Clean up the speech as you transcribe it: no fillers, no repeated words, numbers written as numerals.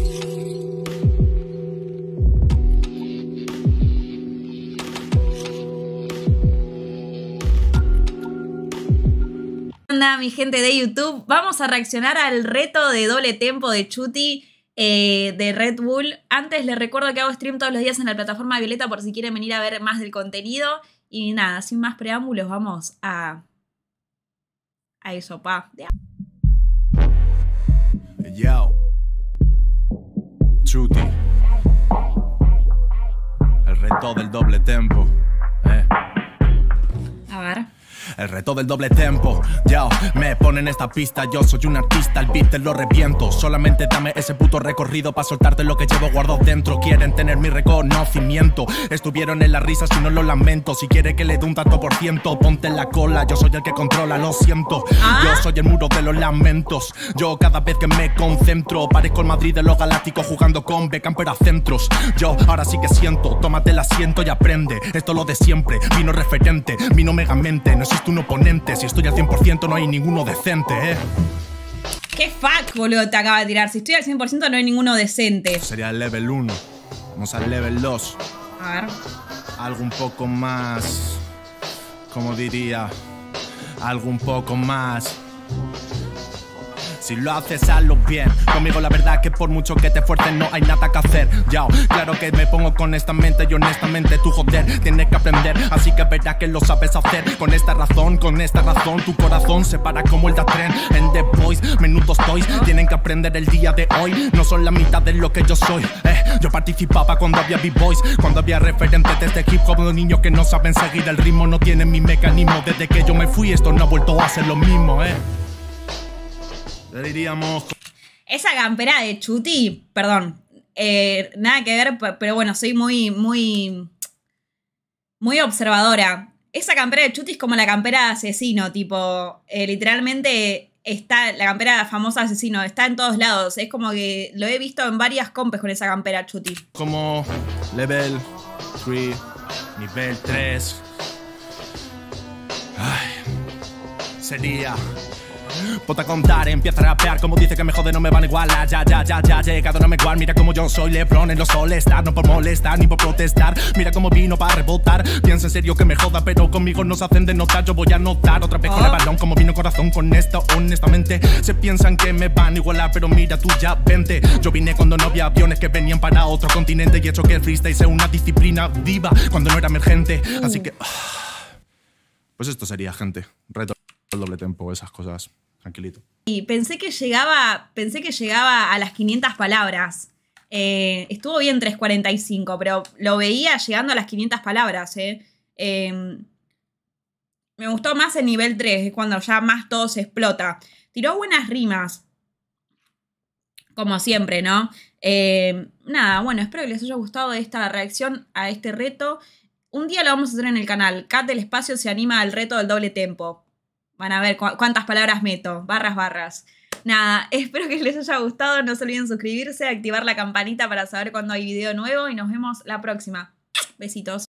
Onda, mi gente de YouTube, vamos a reaccionar al reto de doble tempo de Chuty de Red Bull. Antes les recuerdo que hago stream todos los días en la plataforma Violeta por si quieren venir a ver más del contenido. Y nada, sin más preámbulos, vamos a eso, pa. Yo, Chuty, el reto del doble tempo. A ver. El reto del doble tempo, yo, me ponen esta pista, yo soy un artista, el beat te lo reviento. Solamente dame ese puto recorrido pa' soltarte lo que llevo guardado dentro. Quieren tener mi reconocimiento, estuvieron en las risas y no lo lamento. Si quiere que le dé un tanto por ciento, ponte en la cola, yo soy el que controla, lo siento. Yo soy el muro de los lamentos, yo cada vez que me concentro parezco el Madrid de los Galácticos jugando con Beckham pero a centros. Yo ahora sí que siento, tómate el asiento y aprende. Esto lo de siempre, vino referente, vino megamente, no existe un oponente, si estoy al 100% no hay ninguno decente, ¿Qué fuck, boludo, te acaba de tirar? Si estoy al 100% no hay ninguno decente. Sería el level 1, vamos al level 2. A ver. Algo un poco más, como diría, algo un poco más. Si lo haces, hazlo bien. Conmigo la verdad que por mucho que te esfuerces no hay nada que hacer. Yo, claro que me pongo con esta mente y honestamente tú joder tienes que aprender, así que verás que lo sabes hacer. Con esta razón, tu corazón se para como el de tren. En The Voice, menudos toys, tienen que aprender el día de hoy. No son la mitad de lo que yo soy. Yo participaba cuando había B-Boys, cuando había referentes de este hip hop. Los niños que no saben seguir el ritmo no tienen mi mecanismo. Desde que yo me fui esto no ha vuelto a ser lo mismo, Le diríamos... Esa campera de Chuty, perdón, nada que ver, pero bueno, soy muy observadora. Esa campera de Chuty es como la campera de Asesino, tipo, literalmente está, la campera famosa de Asesino, está en todos lados. Es como que lo he visto en varias compes con esa campera Chuty. Como level 3, nivel 3. Ay, sería... Ponte a contar, empieza a rapear. Como dice que me jode no me van a igualar. Ya, llegado no me igual. Mira como yo soy LeBron en los All-Star. No por molestar ni por protestar. Mira como vino para rebotar. Piensa en serio que me joda, pero conmigo no se hacen de notar. Yo voy a anotar otra vez con el balón. Como vino corazón con esto, honestamente. Se piensan que me van a igualar, pero mira tú ya vente. Yo vine cuando no había aviones que venían para otro continente. Y he hecho que el freestyle sea una disciplina diva cuando no era emergente. Así que... pues esto sería, gente. Reto el doble tempo, esas cosas. Tranquilito. Y pensé que llegaba a las 500 palabras. Estuvo bien 3:45, pero lo veía llegando a las 500 palabras. Me gustó más el nivel 3, es cuando ya más todo se explota. Tiró buenas rimas. Como siempre, ¿no? Nada, bueno, espero que les haya gustado esta reacción a este reto. Un día lo vamos a hacer en el canal. Cat del Espacio se anima al reto del doble tempo. Van a ver cuántas palabras meto. Barras. Nada, espero que les haya gustado. No se olviden suscribirse, activar la campanita para saber cuando hay video nuevo. Y nos vemos la próxima. Besitos.